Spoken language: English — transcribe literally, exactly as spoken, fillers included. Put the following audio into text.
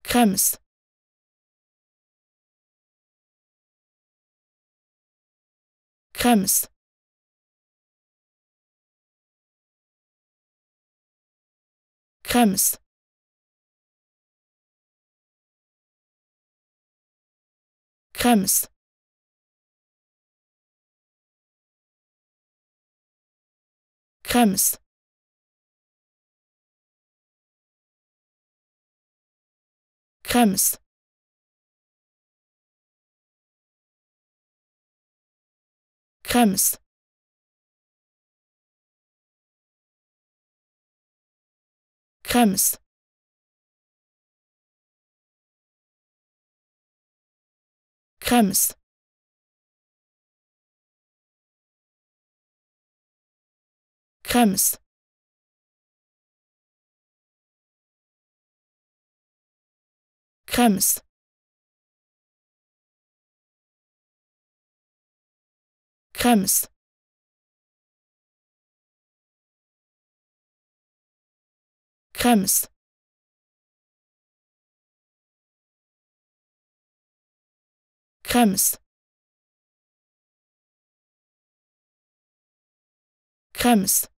Krems, Krems, Krems, Krems, Krems, Krems, Krems, Krems, Krems, Krems, Krems, Krems, Krems, Krems, Krems,